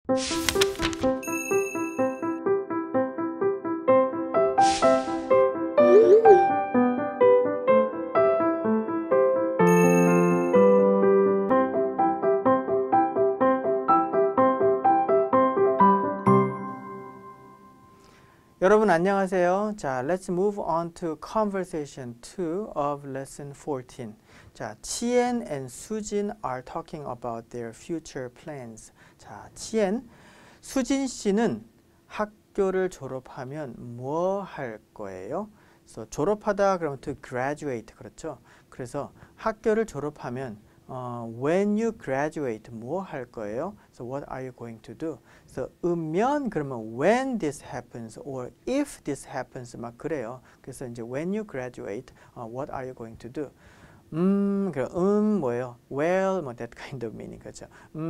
여러분 안녕하세요. 자, let's move on to conversation 2 of lesson 14. 자, 치엔 and 수진 are talking about their future plans. 자, 치엔, 수진 씨는 학교를 졸업하면 뭐 할 거예요? 그래서 졸업하다 그러면 to graduate 그렇죠? 그래서 학교를 졸업하면 when you graduate 뭐 할 거예요? So what are you going to do? So 으면 그러면 when this happens or if this happens 막 그래요. 그래서 이제 when you graduate what are you going to do? 뭐예요? Well, 뭐 that kind of meaning 그렇죠?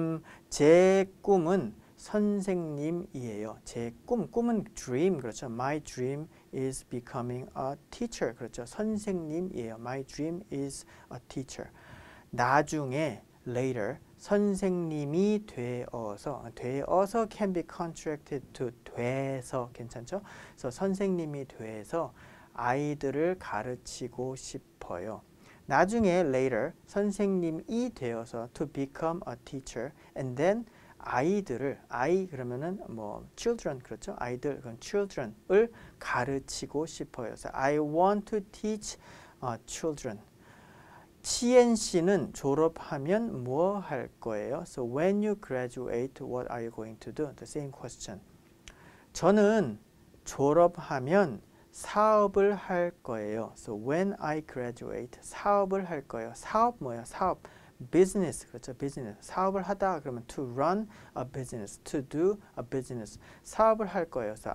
제 꿈은 선생님이에요. 제 꿈은 dream 그렇죠? My dream is becoming a teacher 그렇죠? 선생님이에요. My dream is a teacher. 나중에 later 선생님이 되어서 can be contracted to 돼서 괜찮죠? 그래서 선생님이 돼서 아이들을 가르치고 싶어요. 나중에 later 선생님이 되어서 to become a teacher and then 아이들을 그러면은 뭐 children 그렇죠? 아이들 그건 children을 가르치고 싶어요. So I want to teach children. 치엔 씨는 졸업하면 뭐 할 거예요? So when you graduate, what are you going to do? The same question. 저는 졸업하면 사업을 할 거예요. So when I graduate, 사업을 할 거예요. 사업 뭐예요? 사업. business 그렇죠? business. 사업을 하다 그러면 to run a business, to do a business. 사업을 할 거예요. So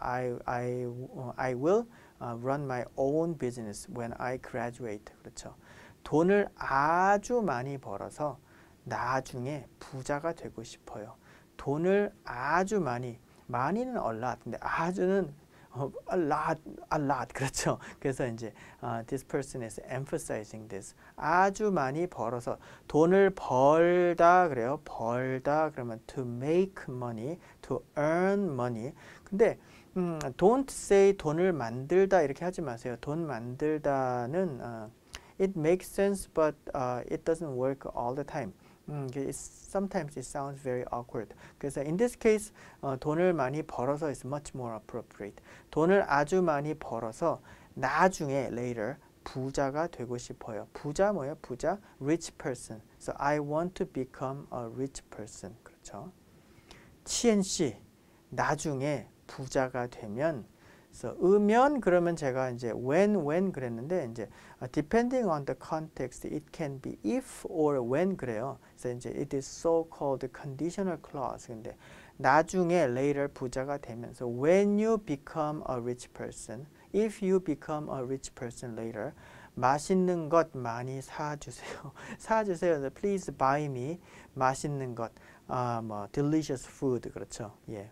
I will run my own business when I graduate. 그렇죠? 돈을 아주 많이 벌어서 나중에 부자가 되고 싶어요. 돈을 아주 많이는 a lot, 근데 아주는 a lot, 그렇죠. 그래서 이제 this person is emphasizing this. 아주 많이 벌어서 돈을 벌다 그래요. 벌다 그러면 to make money, to earn money. 근데 don't say 돈을 만들다 이렇게 하지 마세요. 돈 만들다는 it makes sense, but it doesn't work all the time. Sometimes it sounds very awkward. 그래서 in this case, 돈을 많이 벌어서 is much more appropriate. 돈을 아주 많이 벌어서 나중에 later 부자가 되고 싶어요. 부자 뭐예요? 부자? rich person. So I want to become a rich person. 그렇죠? 치엔 씨, 나중에 부자가 되면 So, 으면 그러면 제가 이제 when 그랬는데 이제 depending on the context it can be if or when 그래요. 그래서 이제 it is so called conditional clause. 근데 나중에 later 부자가 되면 so when you become a rich person, if you become a rich person later 맛있는 것 많이 사주세요. 사주세요. Please buy me 맛있는 것. 뭐 delicious food 그렇죠. 예.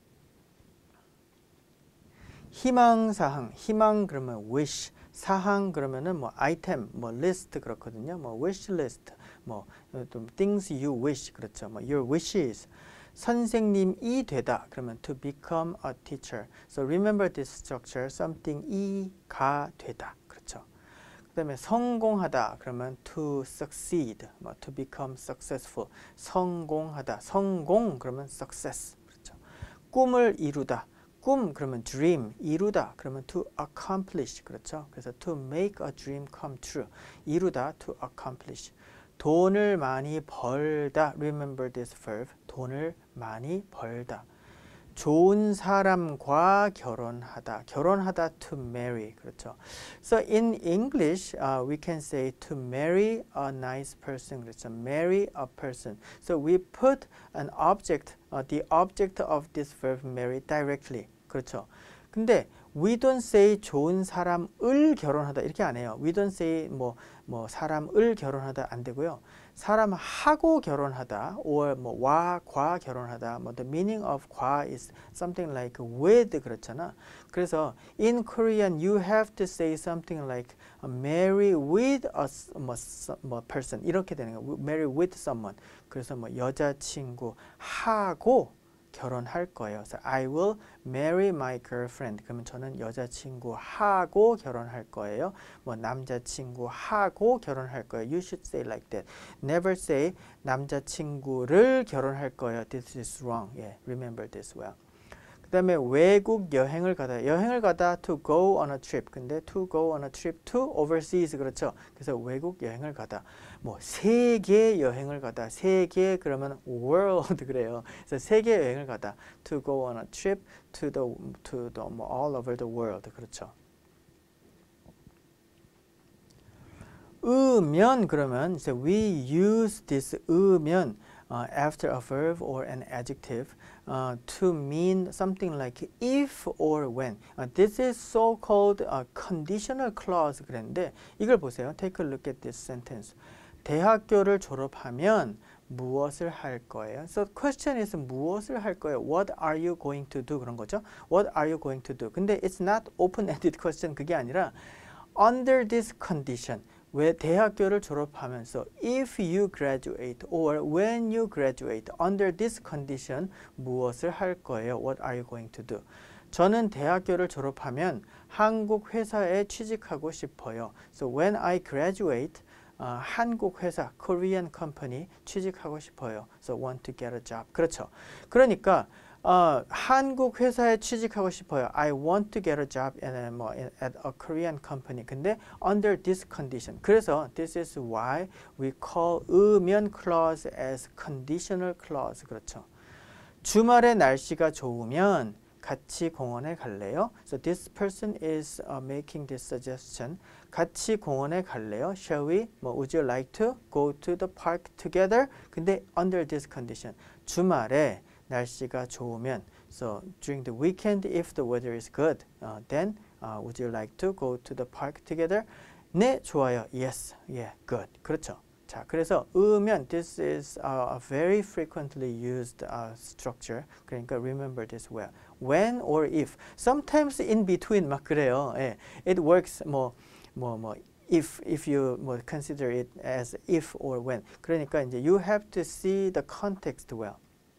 희망사항, 희망 그러면 wish, 사항 그러면은 뭐 item, 뭐 list 그렇거든요. 뭐 wish list, 뭐 things you wish 그렇죠. 뭐 your wishes. 선생님이 되다 그러면 to become a teacher. So remember this structure. something 이가 되다 그렇죠. 그다음에 성공하다 그러면 to succeed, 뭐 to become successful. 성공하다, 성공 그러면 success 그렇죠. 꿈을 이루다. 꿈 그러면 dream, 이루다 그러면 to accomplish 그렇죠. 그래서 to make a dream come true, 이루다 to accomplish. 돈을 많이 벌다, remember this verb, 돈을 많이 벌다. 좋은 사람과 결혼하다, 결혼하다 to marry 그렇죠. So in English we can say to marry a nice person 그렇죠. marry a person. So we put an object, the object of this verb marry directly. 그렇죠. 근데 we don't say 좋은 사람을 결혼하다 이렇게 안 해요. we don't say 뭐 사람을 결혼하다 안 되고요. 사람하고 결혼하다 or 와, 과 결혼하다. the meaning of 과 is something like with 그렇잖아. 그래서 in Korean you have to say something like marry with a person 이렇게 되는 거예요. marry with someone. 그래서 여자친구 하고 결혼할 거예요. So I will marry my girlfriend. 그러면 저는 여자친구하고 결혼할 거예요. 뭐 남자친구하고 결혼할 거예요. You should say like that. Never say 남자친구를 결혼할 거예요. This is wrong. Yeah, remember this well. 그 다음에 외국 여행을 가다 to go on a trip. 근데 to go on a trip to overseas 그렇죠. 그래서 외국 여행을 가다 뭐 세계 여행을 가다 세계 그러면 world 그래요. 그래서 세계 여행을 가다 to go on a trip to the 뭐 all over the world 그렇죠. 으면 그러면 이제 we use this 으면 after a verb or an adjective to mean something like if or when. This is so-called conditional clause 그랬는데 이걸 보세요. Take a look at this sentence. 대학교를 졸업하면 무엇을 할 거예요? So question is 무엇을 할 거예요? What are you going to do? 그런 거죠. What are you going to do? 근데 it's not open-ended question 그게 아니라 under this condition. 왜 대학교를 졸업하면서 if you graduate or when you graduate under this condition 무엇을 할 거예요? What are you going to do? 저는 대학교를 졸업하면 한국 회사에 취직하고 싶어요. So when I graduate 한국 회사 Korean company 취직하고 싶어요. So want to get a job. 그렇죠. 그러니까 한국 회사에 취직하고 싶어요. I want to get a job at a Korean company. 근데 under this condition. 그래서 this is why we call 으면 clause as conditional clause. 그렇죠. 주말에 날씨가 좋으면 같이 공원에 갈래요? So this person is making this suggestion. 같이 공원에 갈래요? Shall we? Would you like to go to the park together? 근데 under this condition. 주말에 날씨가 좋으면 so during the weekend if the weather is good then would you like to go to the park together? 네, 좋아요. Yes, yeah, good. 그렇죠. 자, 그래서 으면 this is a very frequently used structure. 그러니까 remember this well. When or if. Sometimes in between 막 그래요. 예. It works if you consider it as if or when. 그러니까 이제 you have to see the context well.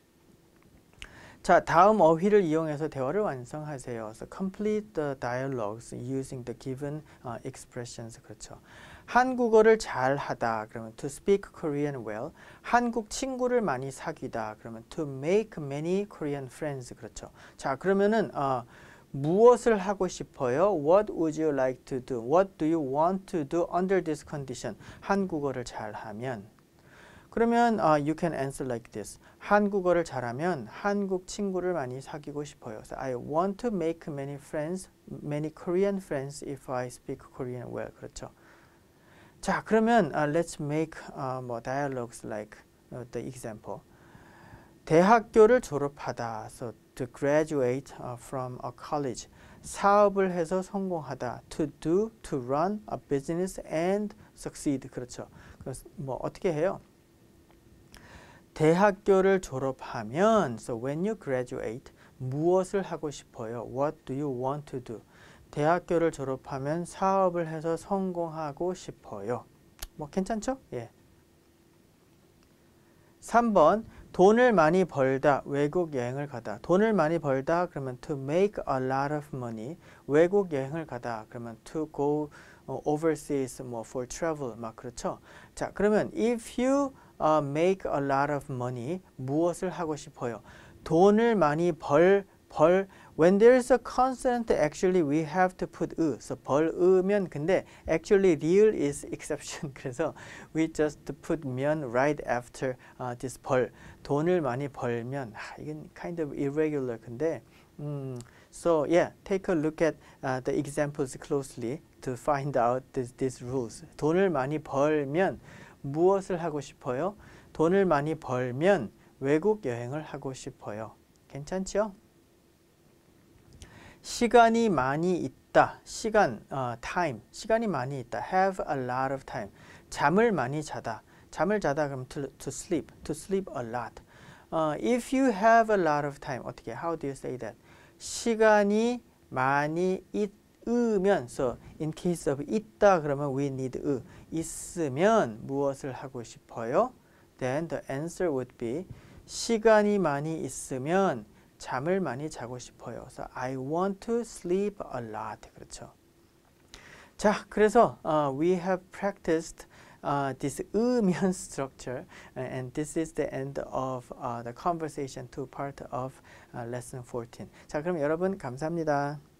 자, 다음 어휘를 이용해서 대화를 완성하세요. So complete the dialogues using the given expressions. 그렇죠. 한국어를 잘하다. 그러면 to speak Korean well. 한국 친구를 많이 사귀다. 그러면 to make many Korean friends. 그렇죠. 자, 그러면은 무엇을 하고 싶어요? What would you like to do? What do you want to do under this condition? 한국어를 잘하면. 그러면 you can answer like this. 한국어를 잘하면 한국 친구를 많이 사귀고 싶어요. So I want to make many friends, many Korean friends if I speak Korean well. 그렇죠. 자, 그러면 let's make dialogues like the example. 대학교를 졸업하다. So to graduate from a college. 사업을 해서 성공하다. To do, to run a business and succeed. 그렇죠. 그래서 어떻게 해요? 대학교를 졸업하면 so when you graduate 무엇을 하고 싶어요? What do you want to do? 대학교를 졸업하면 사업을 해서 성공하고 싶어요. 괜찮죠? 예. 3번 돈을 많이 벌다, 외국 여행을 가다. 돈을 많이 벌다 그러면 to make a lot of money. 외국 여행을 가다 그러면 to go overseas for travel 그렇죠? 자, 그러면 if you make a lot of money 무엇을 하고 싶어요? 돈을 많이 when there is a consonant actually we have to put so 벌으면 근데 actually real is exception. 그래서 we just put 면 right after this 돈을 많이 벌면 이건 kind of irregular 근데 so yeah, take a look at the examples closely to find out these rules. 돈을 많이 벌면 무엇을 하고 싶어요? 돈을 많이 벌면 외국 여행을 하고 싶어요. 괜찮죠? 시간이 많이 있다. 시간, time. 시간이 많이 있다. Have a lot of time. 잠을 많이 자다. 잠을 자다 그럼 to sleep. To sleep a lot. If you have a lot of time, 어떻게? How do you say that? 시간이 많이 있으면, so in case of 있다 그러면 we need 있으면 무엇을 하고 싶어요? Then the answer would be 시간이 많이 있으면 잠을 많이 자고 싶어요. 그래서 I want to sleep a lot. 그렇죠. 자, 그래서 we have practiced this 으면 structure, and this is the end of the conversation 2 part of lesson 14. 자, 그럼 여러분 감사합니다.